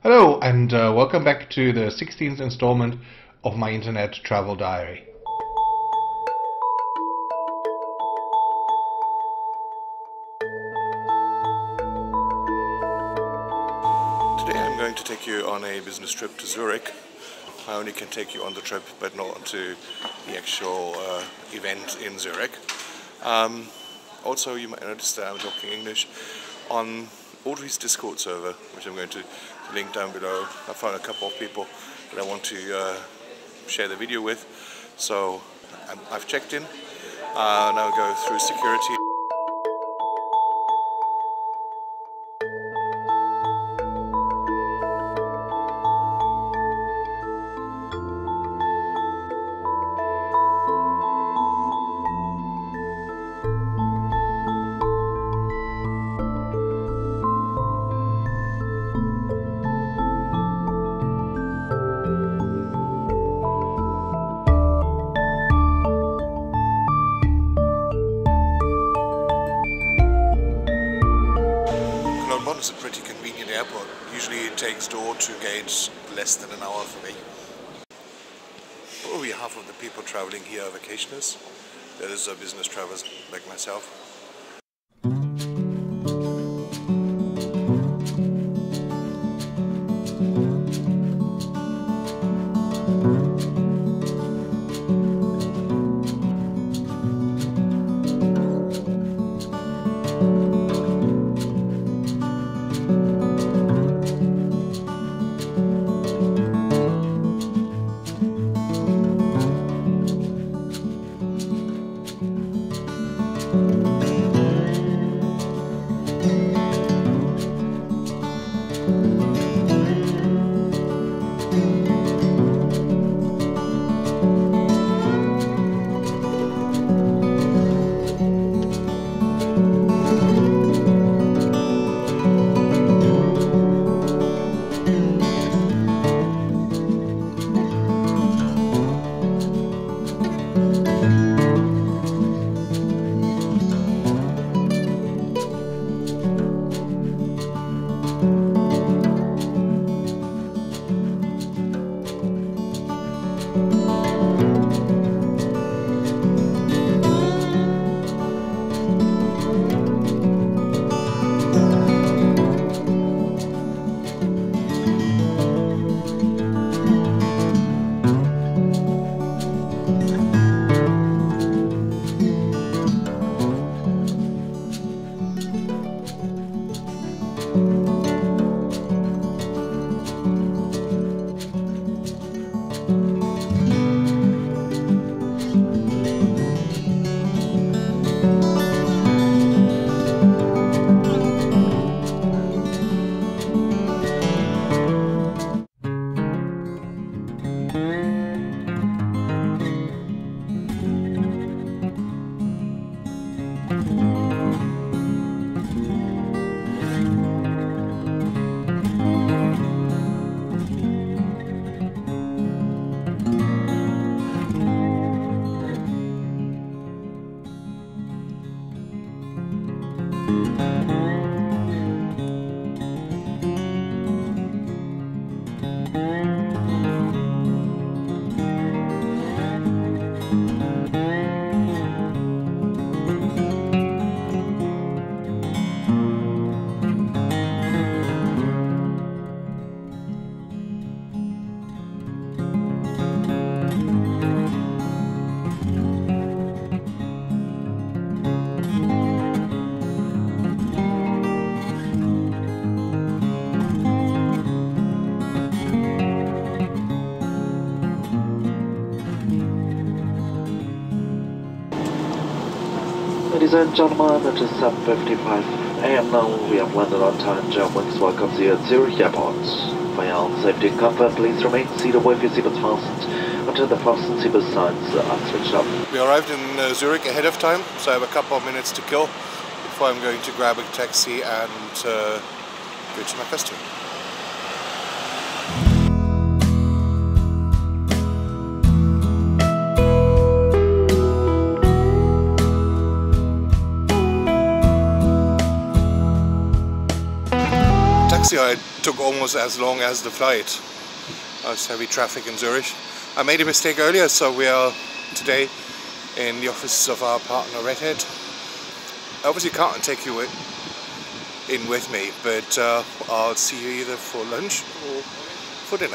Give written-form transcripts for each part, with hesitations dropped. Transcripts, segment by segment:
Hello and welcome back to the 16th installment of my internet travel diary. Today I'm going to take you on a business trip to Zurich. I only can take you on the trip but not to the actual event in Zurich. Also, you might notice that I'm talking English on Audrey's Discord server, which I'm going to link down below. I found a couple of people that I want to share the video with, so I've checked in. Now go through security. It's a pretty convenient airport. Usually it takes door to gate less than an hour for me. Probably half of the people traveling here are vacationers. That is business travelers like myself. Ladies and gentlemen, it is 7:55 AM now. We have landed on time. Germanwings welcomes you at Zurich Airport. For your own safety and comfort, please remain seated with your seatbelts fastened until the fasten seatbelt signs are switched off. We arrived in Zurich ahead of time, so I have a couple of minutes to kill before I'm going to grab a taxi and go to my customer. Taxi I took almost as long as the flight. There's heavy traffic in Zurich. I made a mistake earlier, so we are today in the office of our partner Redhead. I obviously can't take you in with me, but I'll see you either for lunch or for dinner.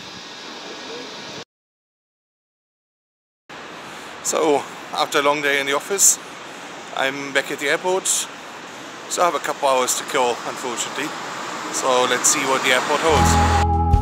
So after a long day in the office, I'm back at the airport. So I have a couple hours to kill, unfortunately. So let's see what the airport holds.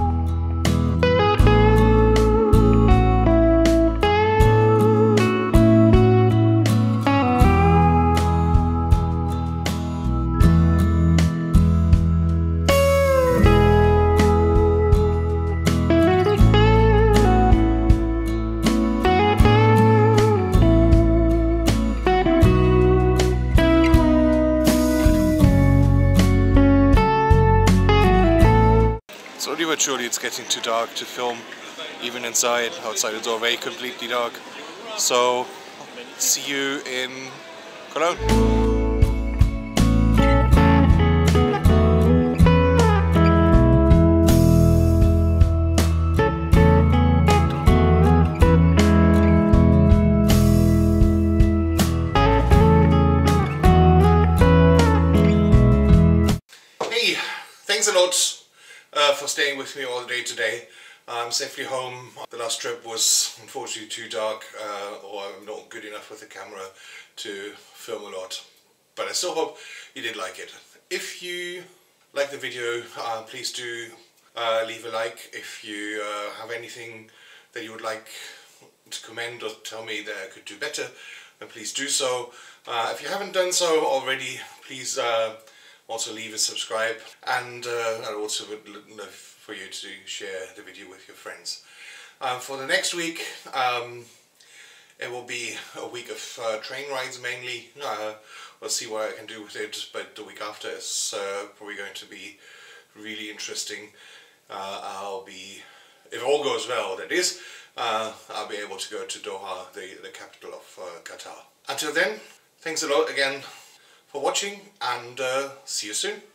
Slowly but surely it's getting too dark to film, even inside. Outside it's already completely dark. So, see you in Cologne. Hey, thanks a lot for staying with me all day today. I'm safely home. The last trip was unfortunately too dark, or I'm not good enough with the camera to film a lot. But I still hope you did like it. If you like the video, please do leave a like. If you have anything that you would like to comment or tell me that I could do better, then please do so. If you haven't done so already, please also leave a subscribe, and I also would love for you to share the video with your friends. For the next week, it will be a week of train rides mainly. We'll see what I can do with it, but the week after is probably going to be really interesting. I'll be, if all goes well, that is, I'll be able to go to Doha, the capital of Qatar. Until then, thanks a lot again for watching, and see you soon.